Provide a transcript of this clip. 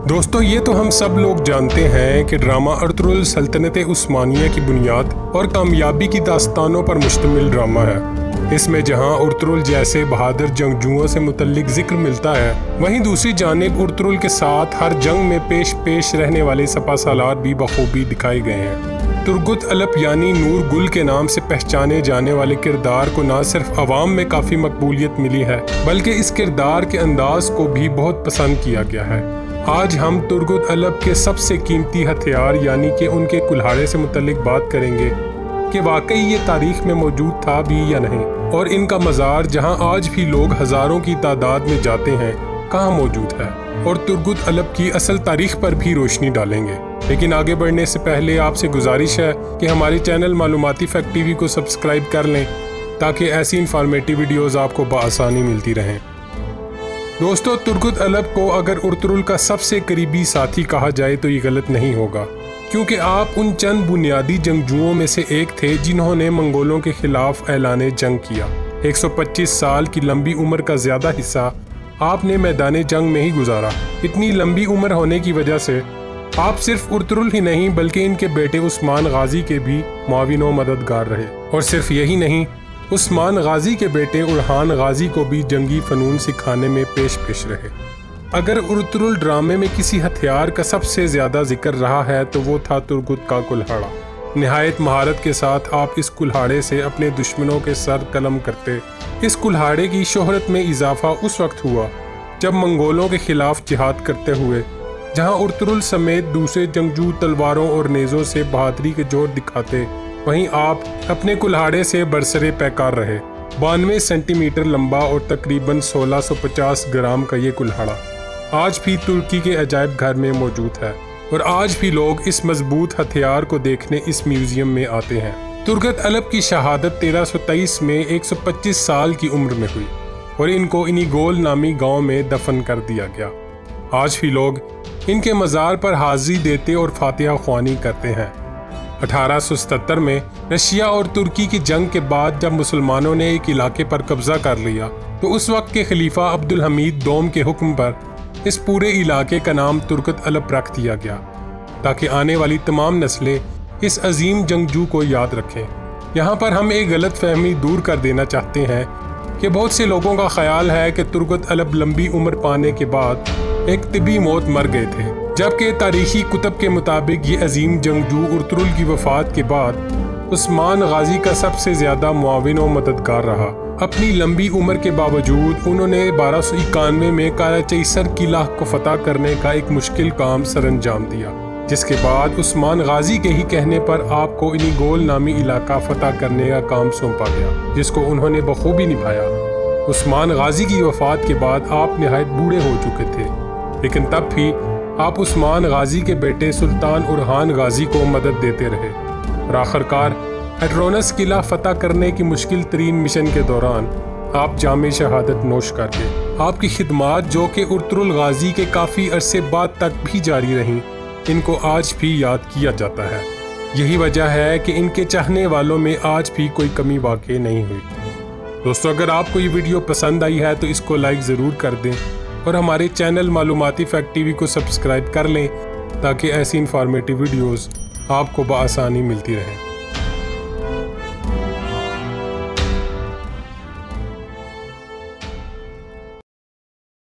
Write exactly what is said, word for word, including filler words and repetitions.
دوستو یہ تو ہم سب لوگ جانتے ہیں کہ ڈرامہ ارطغرل سلطنت عثمانیہ کی بنیاد اور کامیابی کی داستانوں پر مشتمل ڈرامہ ہے۔ اس میں جہاں ارطغرل جیسے بہادر جنگجوؤں سے متعلق ذکر ملتا ہے، وہیں دوسری جانب ارطغرل کے ساتھ ہر جنگ میں پیش پیش رہنے والے سپہ سالار بھی بخوبی دکھائے گئے ہیں۔ ترگت الپ یعنی نور گل کے نام سے پہچانے جانے والے کردار کو نہ صرف عوام میں کافی مقبولیت ملی ہے، بلکہ اس کردار کے انداز کو بھی بہت پسند کیا گیا ہے۔ آج ہم ترگت الپ کے سب سے قیمتی ہتھیار یعنی کہ ان کے کلہاڑے سے متعلق بات کریں گے کہ واقعی یہ تاریخ میں موجود تھا بھی یا نہیں، اور ان کا مزار جہاں آج بھی لوگ ہزاروں کی تعداد میں جاتے ہیں کہاں موجود ہے، اور ترگت الپ کی اصل تاریخ پر بھی روشنی ڈالیں گے۔ لیکن آگے بڑھنے سے پہلے آپ سے گزارش ہے کہ ہمارے چینل معلوماتی فیکٹ ٹی وی کو سبسکرائب کر لیں تاکہ ایسی انفارمیٹیو ویڈیوز آپ کو بآسانی ملتی رہیں۔ دوستو، ترگت الپ کو اگر ارطغرل کا سب سے قریبی ساتھی کہا جائے تو یہ غلط نہیں ہوگا، کیونکہ آپ ان چند بنیادی جنگجوؤں میں سے ایک تھے جنہوں نے منگولوں کے خلاف اعلان جنگ کیا۔ ایک سو پچیس سال کی لمبی عمر کا زیادہ حصہ آپ نے میدان جنگ میں ہی گزارا۔ اتنی لمبی عمر ہونے کی وجہ سے آپ صرف ارطغرل ہی نہیں بلکہ ان کے بیٹے عثمان غازی کے بھی معاون و مددگار رہے، اور صرف یہی نہیں، عثمان غازی کے بیٹے اورحان غازی کو بھی جنگی فنون سکھانے میں پیش پیش رہے۔ اگر ارطغرل ڈرامے میں کسی ہتھیار کا سب سے زیادہ ذکر رہا ہے تو وہ تھا ترگت کا کلہاڑا۔ نہایت مہارت کے ساتھ آپ اس کلہاڑے سے اپنے دشمنوں کے سر قلم کرتے۔ اس کلہاڑے کی شہرت میں اضافہ اس وقت ہوا جب منگولوں کے خلاف جہاد کرتے ہوئے جہاں ارطغرل سمیت دوسرے جنگجو تلواروں اور نیزوں سے بہادری کے جوہر دکھاتے، وہیں آپ اپنے کلہاڑے سے برسرے پیکار رہے۔ بانوے سینٹی میٹر لمبا اور تقریباً سولہ سو پچاس گرام کا یہ کلہاڑا آج بھی ترکی کے عجائب گھر میں موجود ہے، اور آج بھی لوگ اس مضبوط ہتھیار کو دیکھنے اس میوزیم میں آتے ہیں۔ ترگت الپ کی شہادت تیرہ سو تیئیس میں ایک سو پچیس سال کی عمر میں ہوئی، اور ان کو انیگول نامی گاؤں میں دفن کر دیا گیا۔ آج بھی لوگ ان کے مزار پر حاضری دیتے اور فاتحہ خوانی کرتے ہیں۔ اٹھارہ سو ستتر میں رشیا اور ترکی کی جنگ کے بعد جب مسلمانوں نے ایک علاقے پر قبضہ کر لیا تو اس وقت کے خلیفہ عبدالحمید دوم کے حکم پر اس پورے علاقے کا نام ترگت الپ رکھ دیا گیا تاکہ آنے والی تمام نسلیں اس عظیم جنگجو کو یاد رکھیں۔ یہاں پر ہم ایک غلط فہمی دور کر دینا چاہتے ہیں کہ بہت سے لوگوں کا خیال ہے کہ ترگت الپ لمبی عمر پانے کے بعد ایک طبی موت مر گئے تھے، جبکہ تاریخی کتب کے مطابق یہ عظیم جنگجو ارطغرل کی وفات کے بعد عثمان غازی کا سب سے زیادہ معاون و مددگار رہا۔ اپنی لمبی عمر کے باوجود انہوں نے بارہ سو اکانوے میں کاراچیسر قلعہ کو فتح کرنے کا ایک مشکل کام سر انجام دیا، جس کے بعد عثمان غازی کے ہی کہنے پر آپ کو انیگول نامی علاقہ فتح کرنے کا کام سونپا گیا، جس کو انہوں نے بخوبی نبھایا۔ عثمان غازی کی وفات کے بعد آپ نہایت بوڑھے ہو چکے تھے، لیکن تب بھی آپ عثمان غازی کے بیٹے سلطان اورحان غازی کو مدد دیتے رہے، اور آخرکار ہیڈرونس قلعہ فتح کرنے کی مشکل ترین مشن کے دوران آپ جامع شہادت نوش کر گئے۔ آپ کی خدمات جو کہ ارطغرل غازی کے کافی عرصے بعد تک بھی جاری رہیں، ان کو آج بھی یاد کیا جاتا ہے۔ یہی وجہ ہے کہ ان کے چاہنے والوں میں آج بھی کوئی کمی واقع نہیں ہوئی۔ دوستو، اگر آپ کو یہ ویڈیو پسند آئی ہے تو اس کو لائک ضرور کر دیں، اور ہمارے چینل معلوماتی فیکٹ ٹی وی کو سبسکرائب کر لیں تاکہ ایسی انفارمیٹیو ویڈیوز آپ کو بآسانی ملتی رہیں۔